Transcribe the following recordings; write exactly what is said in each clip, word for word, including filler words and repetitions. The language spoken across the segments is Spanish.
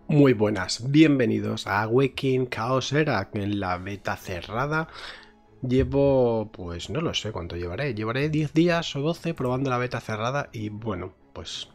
Muy buenas, bienvenidos a Awakening Chaos Era en la beta cerrada. Llevo, pues no lo sé cuánto llevaré, llevaré diez días o doce probando la beta cerrada y bueno, pues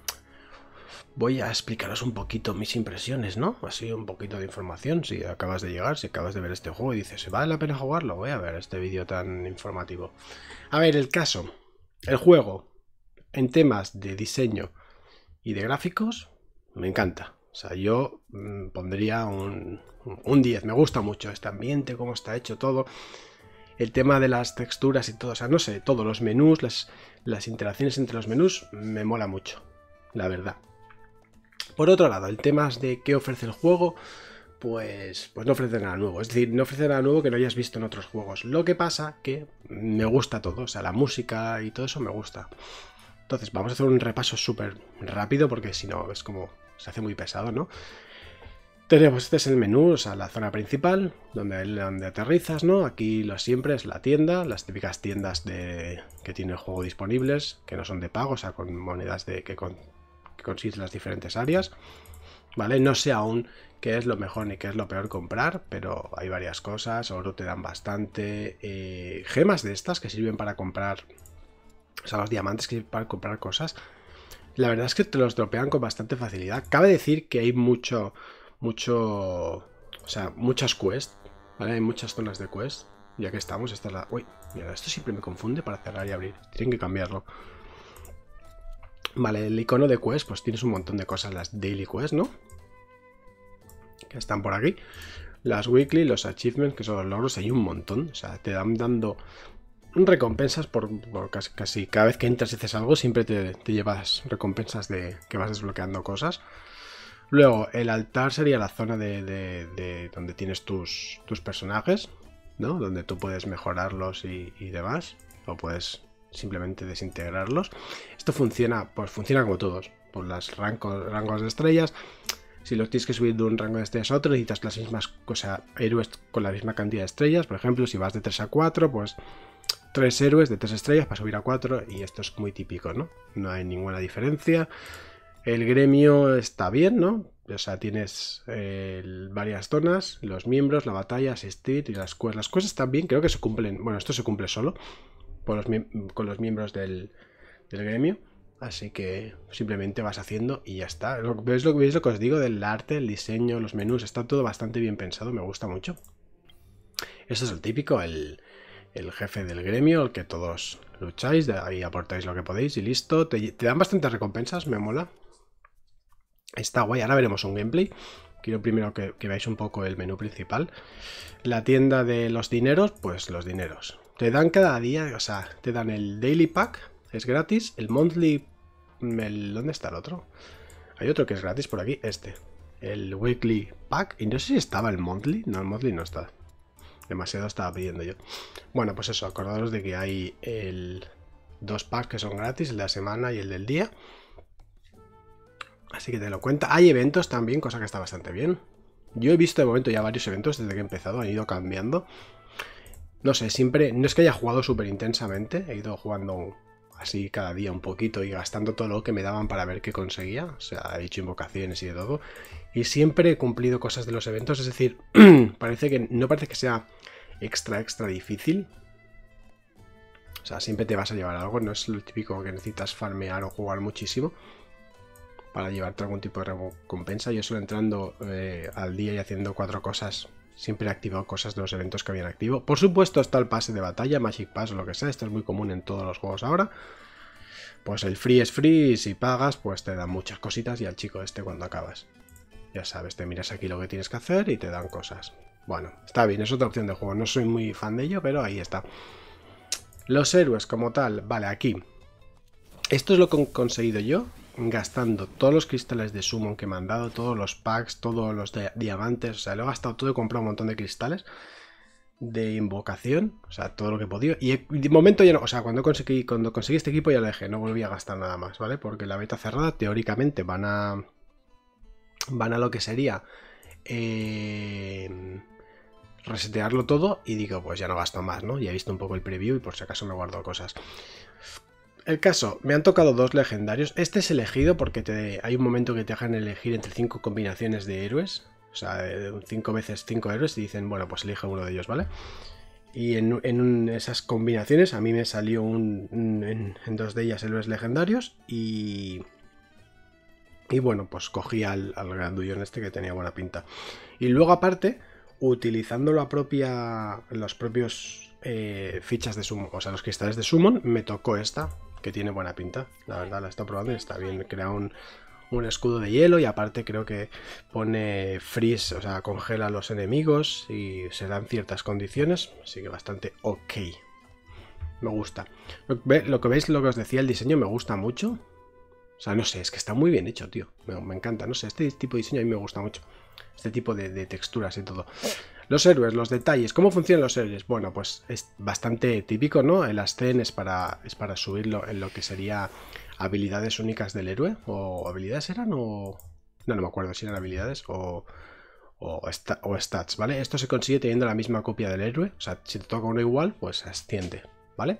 voy a explicaros un poquito mis impresiones, ¿no? Así un poquito de información, si acabas de llegar, si acabas de ver este juego y dices, ¿vale la pena jugarlo? Voy a ver este vídeo tan informativo. A ver, el caso, el juego, en temas de diseño y de gráficos, me encanta. O sea, yo mmm, pondría un, un diez. Me gusta mucho este ambiente, cómo está hecho todo. El tema de las texturas y todo. O sea, no sé, todos los menús, las, las interacciones entre los menús, me mola mucho. La verdad. Por otro lado, el tema de qué ofrece el juego, pues, pues no ofrece nada nuevo. Es decir, no ofrece nada nuevo que no hayas visto en otros juegos. Lo que pasa que me gusta todo. O sea, la música y todo eso me gusta. Entonces, vamos a hacer un repaso súper rápido porque si no es como... se hace muy pesado, ¿no? Tenemos, este es el menú, o sea, la zona principal, donde, donde aterrizas, ¿no? Aquí lo siempre es la tienda, las típicas tiendas de, que tiene el juego disponibles, que no son de pago, o sea, con monedas de que, con, que consigues las diferentes áreas, ¿vale? No sé aún qué es lo mejor ni qué es lo peor comprar, pero hay varias cosas, oro te dan bastante, eh, gemas de estas que sirven para comprar, o sea, los diamantes que sirven para comprar cosas. La verdad es que te los dropean con bastante facilidad. Cabe decir que hay mucho, mucho, o sea, muchas quests, ¿vale? Hay muchas zonas de quest. Ya que estamos, esta es la... Uy, mira, esto siempre me confunde para cerrar y abrir. Tienen que cambiarlo. Vale, el icono de quest, pues tienes un montón de cosas. Las daily quest, ¿no? Que están por aquí. Las weekly, los achievements, que son los logros, hay un montón. O sea, te dan dando... recompensas por, por casi, casi cada vez que entras y haces algo siempre te, te llevas recompensas de que vas desbloqueando cosas. Luego el altar sería la zona de, de, de donde tienes tus, tus personajes, ¿no? Donde tú puedes mejorarlos y, y demás, o puedes simplemente desintegrarlos. Esto funciona, pues funciona como todos, por los rangos, rangos de estrellas. Si los tienes que subir de un rango de estrellas a otro, necesitas las mismas, o sea, héroes con la misma cantidad de estrellas. Por ejemplo, si vas de tres a cuatro, pues tres héroes de tres estrellas para subir a cuatro, y esto es muy típico, ¿no? No hay ninguna diferencia. El gremio está bien, ¿no? O sea, tienes eh, varias zonas, los miembros, la batalla, asistir y las quests. Las quests están bien, creo que se cumplen. Bueno, esto se cumple solo por los, con los miembros del, del gremio. Así que simplemente vas haciendo y ya está. ¿Veis lo, ¿Veis lo que os digo del arte, el diseño, los menús? Está todo bastante bien pensado, me gusta mucho. Eso es el típico, el... el jefe del gremio, el que todos lucháis, de ahí aportáis lo que podéis y listo. Te, te dan bastantes recompensas, me mola. Está guay, ahora veremos un gameplay. Quiero primero que, que veáis un poco el menú principal. La tienda de los dineros, pues los dineros. Te dan cada día, o sea, te dan el Daily Pack, es gratis. El Monthly... El, ¿dónde está el otro? Hay otro que es gratis por aquí, este. El Weekly Pack, y no sé si estaba el Monthly. No, el Monthly no está. Demasiado estaba pidiendo yo. Bueno, pues eso, acordaros de que hay el dos packs que son gratis, el de la semana y el del día. Así que te lo cuenta. Hay eventos también, cosa que está bastante bien. Yo he visto de momento ya varios eventos desde que he empezado, han ido cambiando. No sé, siempre, no es que haya jugado súper intensamente, he ido jugando así cada día un poquito y gastando todo lo que me daban para ver qué conseguía. O sea, he hecho invocaciones y de todo. Y siempre he cumplido cosas de los eventos, es decir, parece que no parece que sea extra, extra difícil. O sea, siempre te vas a llevar algo, no es lo típico que necesitas farmear o jugar muchísimo para llevarte algún tipo de recompensa. Yo solo entrando eh, al día y haciendo cuatro cosas, siempre he activado cosas de los eventos que habían activo. Por supuesto está el pase de batalla, Magic Pass o lo que sea, esto es muy común en todos los juegos ahora. Pues el free es free y si pagas pues te dan muchas cositas y al chico este cuando acabas. Ya sabes, te miras aquí lo que tienes que hacer y te dan cosas. Bueno, está bien, es otra opción de juego. No soy muy fan de ello, pero ahí está. Los héroes como tal, vale, aquí. Esto es lo que he conseguido yo, gastando todos los cristales de summon que me han dado, todos los packs, todos los de diamantes. O sea, lo he gastado todo, he comprado un montón de cristales de invocación, o sea, todo lo que he podido. Y de momento ya no, o sea, cuando conseguí, cuando conseguí este equipo ya lo dejé, no volví a gastar nada más, ¿vale? Porque la beta cerrada, teóricamente, van a... van a lo que sería eh, resetearlo todo y digo, pues ya no gasto más, ¿no? Ya he visto un poco el preview y por si acaso me guardo cosas. El caso, me han tocado dos legendarios. Este es elegido porque te, hay un momento que te dejan elegir entre cinco combinaciones de héroes. O sea, cinco veces cinco héroes y dicen, bueno, pues elige uno de ellos, ¿vale? Y en, en un, esas combinaciones a mí me salió un, un en, en dos de ellas héroes legendarios y... Y bueno, pues cogí al, al grandullón este que tenía buena pinta. Y luego aparte, utilizando la propia, los propios eh, fichas de summon, o sea, los cristales de summon, me tocó esta, que tiene buena pinta. La verdad, la estoy probando y está bien. Crea un, un escudo de hielo y aparte creo que pone freeze, o sea, congela a los enemigos y se dan ciertas condiciones. Así que bastante ok. Me gusta. Lo, lo que veis, lo que os decía, el diseño me gusta mucho. O sea, no sé, es que está muy bien hecho, tío. Me, me encanta, no sé, este tipo de diseño a mí me gusta mucho. Este tipo de, de texturas y todo. Los héroes, los detalles. ¿Cómo funcionan los héroes? Bueno, pues es bastante típico, ¿no? El Ascen es para, es para subirlo en lo que sería habilidades únicas del héroe. ¿O habilidades eran? O... No, no me acuerdo si eran habilidades o... O, sta o stats, ¿vale? Esto se consigue teniendo la misma copia del héroe. O sea, si te toca uno igual, pues asciende, ¿vale?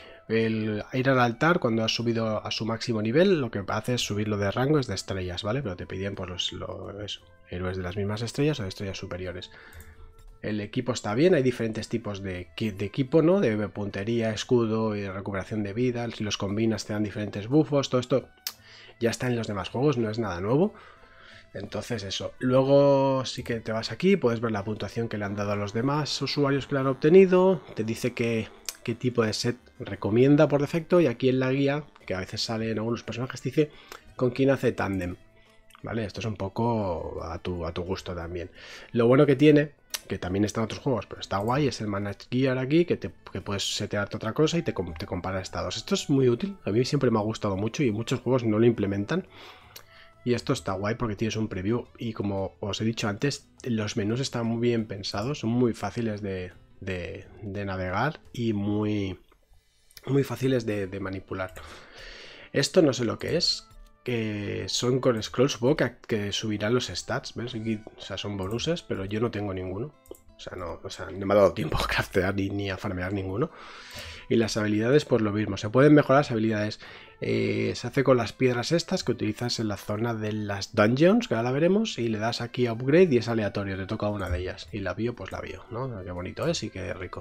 El ir al altar cuando has subido a su máximo nivel, lo que hace es subirlo de rango, es de estrellas, ¿vale? Pero te pedían pues los, los eso, héroes de las mismas estrellas o de estrellas superiores. El equipo está bien, hay diferentes tipos de, de equipo, ¿no? De puntería, escudo y recuperación de vida. Si los combinas te dan diferentes buffos, todo esto ya está en los demás juegos, no es nada nuevo. Entonces eso, luego sí que te vas aquí, puedes ver la puntuación que le han dado a los demás usuarios que la han obtenido, te dice que qué tipo de set recomienda por defecto y aquí en la guía, que a veces salen algunos personajes, dice con quién hace tándem, ¿vale? Esto es un poco a tu, a tu gusto también. Lo bueno que tiene, que también está en otros juegos, pero está guay, es el Manage Gear aquí, que, te, que puedes setearte otra cosa y te, te compara estados. Esto es muy útil, a mí siempre me ha gustado mucho y muchos juegos no lo implementan. Y esto está guay porque tienes un preview y como os he dicho antes, los menús están muy bien pensados, son muy fáciles de... De, de navegar y muy muy fáciles de, de manipular. Esto no sé lo que es, que son con scroll, supongo que, que subirán los stats, ¿ves? Aquí, o sea, son bonuses, pero yo no tengo ninguno. O sea, no, o sea, no me ha dado tiempo a craftear ni, ni a farmear ninguno. Y las habilidades, pues lo mismo. Se pueden mejorar las habilidades. Eh, se hace con las piedras estas que utilizas en la zona de las dungeons, que ahora la veremos. Y le das aquí a upgrade y es aleatorio. Te toca una de ellas. Y la bio, pues la bio, ¿no? Qué bonito es y qué rico.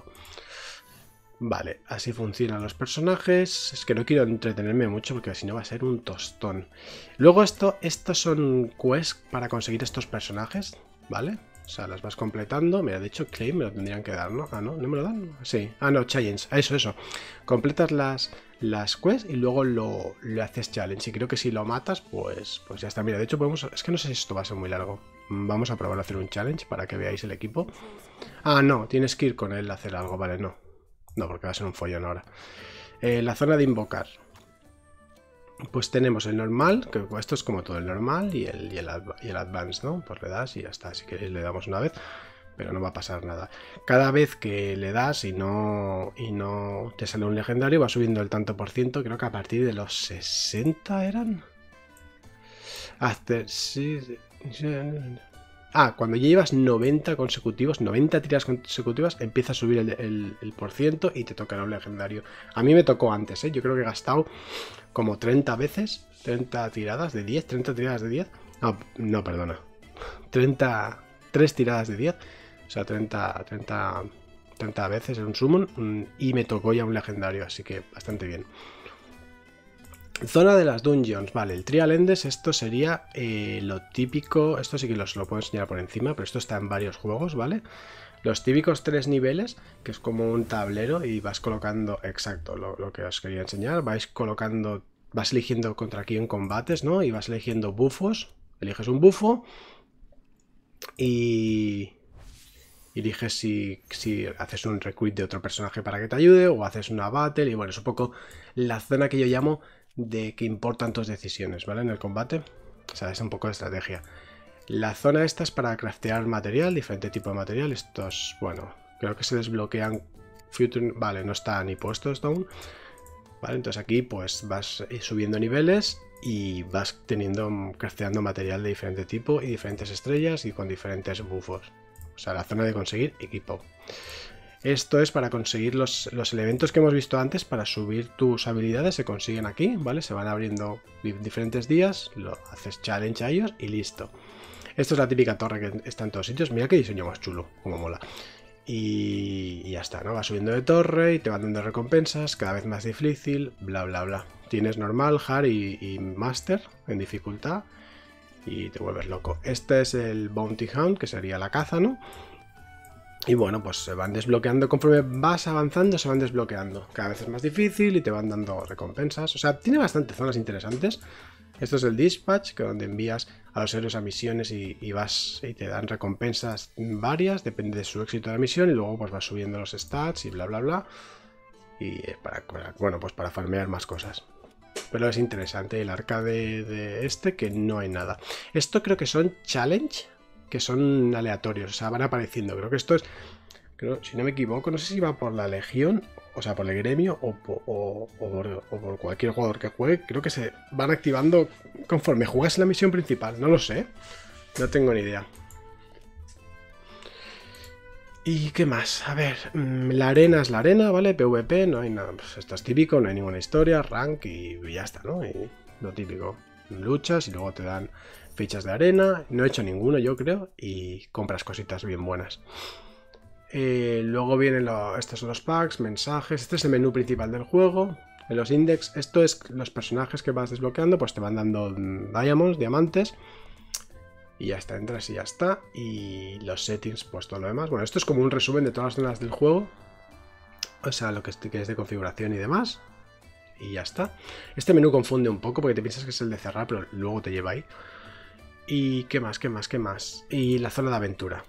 Vale, así funcionan los personajes. Es que no quiero entretenerme mucho porque si no va a ser un tostón. Luego esto, estos son quests para conseguir estos personajes, ¿vale? O sea, las vas completando. Mira, de hecho, claim me lo tendrían que dar, ¿no? Ah, ¿no? ¿No me lo dan? Sí. Ah, no, challenge. Eso, eso. Completas las, las quests y luego lo, lo haces challenge. Y creo que si lo matas, pues, pues ya está. Mira, de hecho, podemos... Es que no sé si esto va a ser muy largo. Vamos a probar a hacer un challenge para que veáis el equipo. Ah, no. Tienes que ir con él a hacer algo. Vale, no. No, porque va a ser un follón ahora. Eh, la zona de invocar. Pues tenemos el normal, que esto es como todo el normal, y el, y el, y el advance, ¿no? Pues le das y ya está, si queréis le damos una vez, pero no va a pasar nada. Cada vez que le das y no, y no te sale un legendario, va subiendo el tanto por ciento, creo que a partir de los sesenta eran. Hasta... Sí, sí, ah, cuando ya llevas noventa consecutivos, noventa tiras consecutivas, empieza a subir el, el, el por ciento y te tocará un legendario. A mí me tocó antes, ¿eh? Yo creo que he gastado como treinta veces, treinta tiradas de diez, treinta tiradas de diez. No, no, perdona. treinta, tres tiradas de diez. O sea, treinta, treinta, treinta veces en un summon y me tocó ya un legendario, así que bastante bien. Zona de las dungeons, vale, el Trial Endes, esto sería eh, lo típico, esto sí que os lo puedo enseñar por encima, pero esto está en varios juegos, ¿vale? Los típicos tres niveles, que es como un tablero y vas colocando, exacto, lo, lo que os quería enseñar, vais colocando, vas eligiendo contra quién combates, ¿no? Y vas eligiendo bufos, eliges un bufo y... y eliges si, si haces un recruit de otro personaje para que te ayude o haces una battle y bueno, es un poco la zona que yo llamo de que importan tus decisiones, ¿vale? En el combate, o sea, es un poco de estrategia. La zona esta es para craftear material, diferente tipo de material. Estos, bueno, creo que se desbloquean future, vale, no está ni puesto esto aún. Vale, entonces aquí pues vas subiendo niveles y vas teniendo, crafteando material de diferente tipo y diferentes estrellas y con diferentes buffos. O sea, la zona de conseguir equipo. Esto es para conseguir los, los elementos que hemos visto antes. Para subir tus habilidades se consiguen aquí, ¿vale? Se van abriendo diferentes días, lo haces challenge a ellos y listo. Esto es la típica torre que está en todos sitios. Mira qué diseño más chulo, como mola. Y, y ya está, ¿no? Vas subiendo de torre y te van dando recompensas, cada vez más difícil, bla bla bla. Tienes normal, hard y, y master en dificultad y te vuelves loco. Este es el Bounty Hunt, que sería la caza, ¿no? Y bueno, pues se van desbloqueando conforme vas avanzando, se van desbloqueando. Cada vez es más difícil y te van dando recompensas. O sea, tiene bastantes zonas interesantes. Esto es el Dispatch, que donde envías a los héroes a misiones y, y vas y te dan recompensas varias, depende de su éxito de la misión, y luego pues vas subiendo los stats y bla bla bla. Y para, para bueno, pues para farmear más cosas. Pero es interesante el arca de, de este, que no hay nada. Esto creo que son challenge, que son aleatorios, o sea, van apareciendo. Creo que esto es, creo, si no me equivoco, no sé si va por la legión, o sea, por el gremio o, o, o, por, o por cualquier jugador que juegue. Creo que se van activando conforme juegas la misión principal, no lo sé, no tengo ni idea. ¿Y qué más? A ver, la arena es la arena, ¿vale? PvP, no hay nada, pues esto es típico, no hay ninguna historia, rank y ya está, ¿no? Y lo típico, luchas y luego te dan fichas de arena. No he hecho ninguno, yo creo, y compras cositas bien buenas. Eh, luego vienen lo, estos son los packs, mensajes. Este es el menú principal del juego. En los index, esto es los personajes que vas desbloqueando, pues te van dando diamonds, diamantes. Y ya está, entras y ya está. Y los settings, pues todo lo demás. Bueno, esto es como un resumen de todas las zonas del juego. O sea, lo que es de configuración y demás. Y ya está. Este menú confunde un poco porque te piensas que es el de cerrar, pero luego te lleva ahí. Y qué más, qué más, qué más. Y la zona de aventura.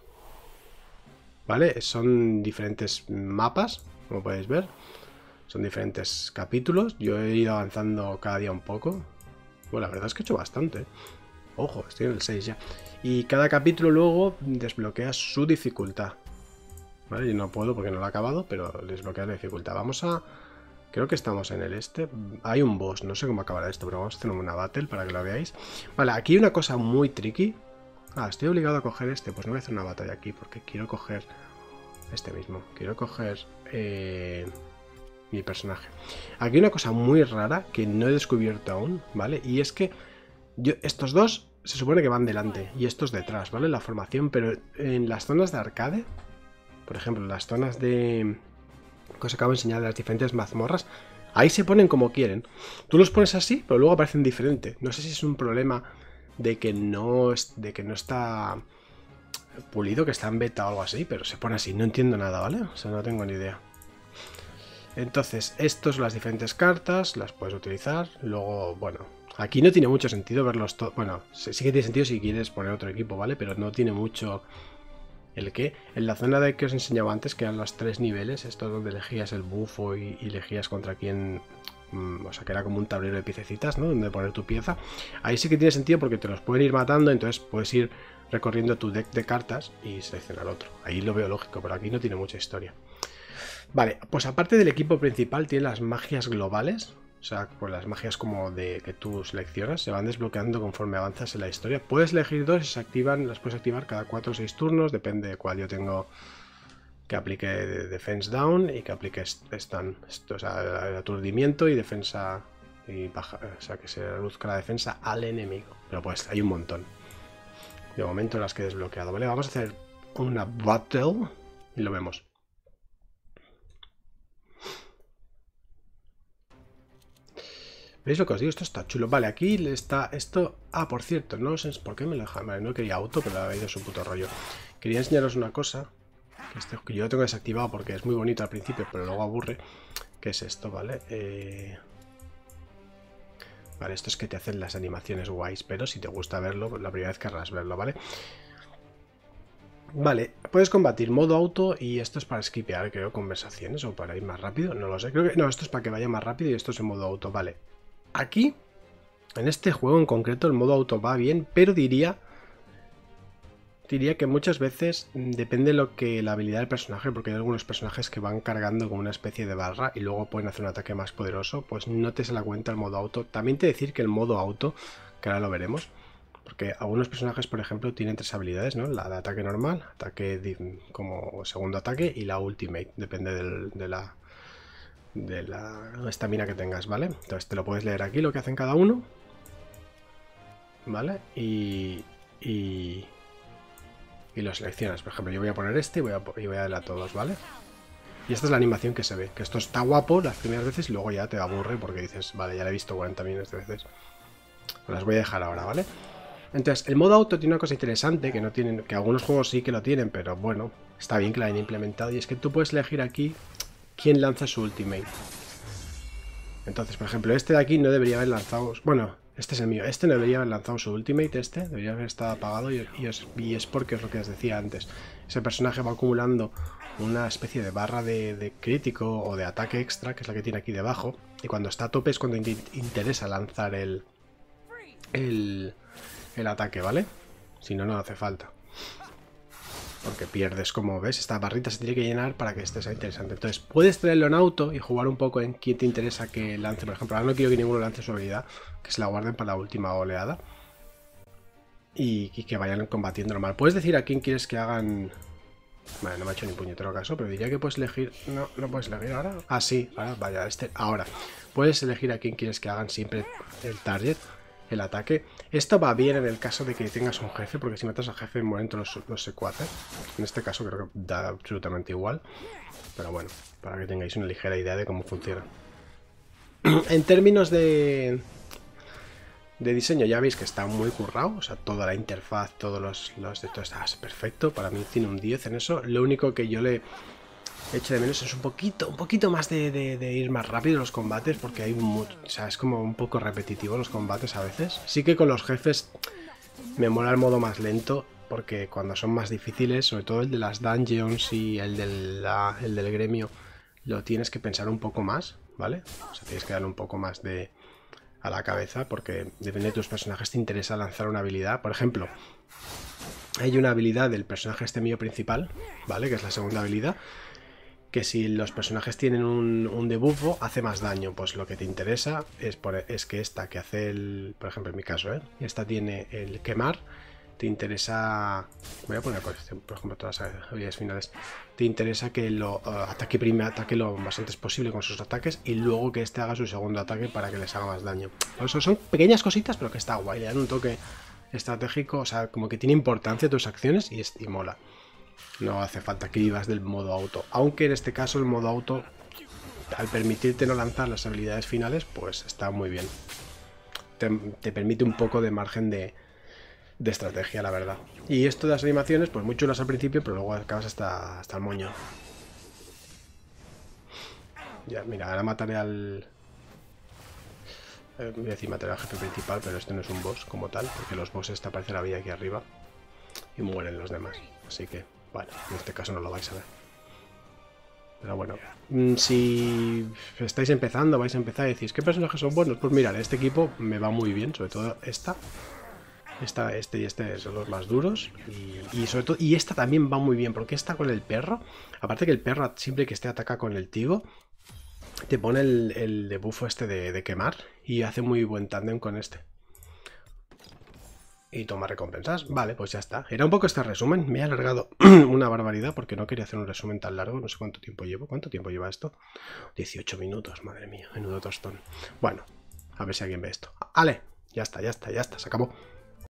¿Vale? Son diferentes mapas, como podéis ver. Son diferentes capítulos. Yo he ido avanzando cada día un poco. Bueno, la verdad es que he hecho bastante. Ojo, estoy en el seis ya. Y cada capítulo luego desbloquea su dificultad. Vale, yo no puedo porque no lo he acabado, pero desbloquea la dificultad. Vamos a... Creo que estamos en el este. Hay un boss, no sé cómo acabará esto, pero vamos a hacer una battle para que lo veáis. Vale, aquí hay una cosa muy tricky. Ah, estoy obligado a coger este. Pues no voy a hacer una batalla aquí porque quiero coger este mismo. Quiero coger eh, mi personaje. Aquí hay una cosa muy rara que no he descubierto aún, ¿vale? Y es que yo, estos dos se supone que van delante y estos detrás, ¿vale? La formación, pero en las zonas de arcade, por ejemplo, en las zonas de... que os acabo de enseñar de las diferentes mazmorras, ahí se ponen como quieren. Tú los pones así, pero luego aparecen diferente. No sé si es un problema de que no, es, de que no está pulido, que está en beta o algo así, pero se pone así. No entiendo nada, ¿vale? O sea, no tengo ni idea. Entonces, estos son las diferentes cartas, las puedes utilizar. Luego, bueno, aquí no tiene mucho sentido verlos todos. Bueno, sí que tiene sentido si quieres poner otro equipo, ¿vale? Pero no tiene mucho... ¿El qué? En la zona de que os enseñaba antes, que eran los tres niveles, esto donde elegías el bufo y, y elegías contra quién, mmm, o sea que era como un tablero de piececitas, ¿no? Donde poner tu pieza. Ahí sí que tiene sentido porque te los pueden ir matando, entonces puedes ir recorriendo tu deck de cartas y seleccionar otro. Ahí lo veo lógico, pero aquí no tiene mucha historia. Vale, pues aparte del equipo principal tiene las magias globales. O sea, pues las magias como de que tú seleccionas se van desbloqueando conforme avanzas en la historia. Puedes elegir dos y se activan, las puedes activar cada cuatro o seis turnos, depende de cuál yo tengo que aplique Defense Down y que aplique Stun. Esto, o sea, el aturdimiento y defensa y baja, o sea, que se reduzca la defensa al enemigo. Pero pues hay un montón. De momento las que he desbloqueado, ¿vale? Vamos a hacer una battle y lo vemos. ¿Veis lo que os digo? Esto está chulo. Vale, aquí está esto... Ah, por cierto, no sé por qué me lo dejan. Vale, no quería auto, pero ha ido su puto rollo. Quería enseñaros una cosa. Que, este, que yo lo tengo desactivado porque es muy bonito al principio, pero luego aburre. ¿Qué es esto, vale? Eh... Vale, esto es que te hacen las animaciones guays, pero si te gusta verlo, la primera vez querrás verlo, ¿vale? Vale, puedes combatir modo auto y esto es para skipear, creo, conversaciones o para ir más rápido, no lo sé. Creo que no, esto es para que vaya más rápido y esto es en modo auto, vale. Aquí, en este juego en concreto, el modo auto va bien, pero diría diría que muchas veces depende de lo que la habilidad del personaje, porque hay algunos personajes que van cargando con una especie de barra y luego pueden hacer un ataque más poderoso, pues no te se la cuenta el modo auto. También te decir que el modo auto, que ahora lo veremos, Porque algunos personajes, por ejemplo, tienen tres habilidades, ¿no? La de ataque normal, ataque como segundo ataque y la ultimate, depende del, de la de la estamina que tengas, ¿vale? Entonces te lo puedes leer aquí lo que hacen cada uno, ¿vale? Y, y, y lo seleccionas. Por ejemplo, yo voy a poner este y voy a, y voy a darle a todos, ¿vale? Y esta es la animación que se ve, que esto está guapo las primeras veces y luego ya te aburre porque dices, vale, ya la he visto cuarenta millones de veces. Pues las voy a dejar ahora, ¿vale? Entonces, el modo auto tiene una cosa interesante que no tienen, que algunos juegos sí que lo tienen, pero bueno, está bien que la hayan implementado, y es que tú puedes elegir aquí quién lanza su ultimate. Entonces, por ejemplo, este de aquí no debería haber lanzado... Bueno, este es el mío. Este no debería haber lanzado su ultimate, este. Debería haber estado apagado y, y, es, y es porque es lo que os decía antes. Ese personaje va acumulando una especie de barra de, de crítico o de ataque extra, que es la que tiene aquí debajo. Y cuando está a tope es cuando in interesa lanzar el, el, el ataque, ¿vale? Si no, no hace falta. Porque pierdes, como ves, esta barrita se tiene que llenar para que este sea interesante. Entonces puedes traerlo en auto y jugar un poco en quién te interesa que lance. Por ejemplo, ahora no quiero que ninguno lance su habilidad, que se la guarden para la última oleada. Y, y que vayan combatiendo normal. Puedes decir a quién quieres que hagan... Vale, no me ha hecho ni puñetero caso, pero diría que puedes elegir... No, no puedes elegir ahora. Ah, sí, ahora, vaya, este... Ahora. Puedes elegir a quién quieres que hagan siempre el target, el ataque. Esto va bien en el caso de que tengas un jefe, porque si matas al jefe mueren todos los, los secuaces. En este caso creo que da absolutamente igual. Pero bueno, para que tengáis una ligera idea de cómo funciona. En términos de... de diseño ya veis que está muy currado, o sea, toda la interfaz, todos los, los de todo está perfecto, para mí tiene un diez en eso. Lo único que yo le echo de menos es un poquito, un poquito más de, de, de ir más rápido en los combates, porque hay mucho, o sea, es como un poco repetitivo los combates a veces. Sí que con los jefes me mola el modo más lento, porque cuando son más difíciles, sobre todo el de las dungeons y el, de la, el del gremio, lo tienes que pensar un poco más, ¿vale? O sea, tienes que darle un poco más de... a la cabeza, porque depende de tus personajes te interesa lanzar una habilidad. Por ejemplo, hay una habilidad del personaje este mío principal, ¿vale? Que es la segunda habilidad, que si los personajes tienen un, un debuffo, hace más daño. Pues lo que te interesa es, por, es que esta que hace el... Por ejemplo, en mi caso, ¿eh? Esta tiene el quemar. Te interesa... Voy a poner, por ejemplo, todas las habilidades finales. Te interesa que lo uh, ataque primero, ataque lo más antes posible con sus ataques y luego que este haga su segundo ataque para que les haga más daño. Por eso son pequeñas cositas, pero que está guay. Le dan un toque estratégico, o sea, como que tiene importancia tus acciones y, y mola. No hace falta que vivas del modo auto. Aunque en este caso el modo auto, al permitirte no lanzar las habilidades finales, pues está muy bien. Te, te permite un poco de margen de... de estrategia, la verdad. Y esto de las animaciones, pues muy chulas al principio, pero luego acabas hasta, hasta el moño. Ya, mira, ahora mataré al... Eh, voy a decir mataré al jefe principal, pero este no es un boss como tal, porque los bosses te aparece la vía aquí arriba y mueren los demás. Así que, bueno, en este caso no lo vais a ver. Pero bueno, si estáis empezando, vais a empezar y decís, ¿qué personajes son buenos? Pues mirad, este equipo me va muy bien, sobre todo esta. Esta, este y este son los más duros y, y sobre todo y esta también va muy bien porque está con el perro, aparte que el perro siempre que esté ataca con el tigo te pone el, el debuffo este de, de quemar y hace muy buen tándem con este y toma recompensas. Vale, pues ya está, era un poco este resumen, me he alargado una barbaridad porque no quería hacer un resumen tan largo, no sé cuánto tiempo llevo. ¿Cuánto tiempo lleva esto? dieciocho minutos, madre mía, menudo tostón. Bueno, a ver si alguien ve esto. ¡Ale! Ya está, ya está, ya está, se acabó.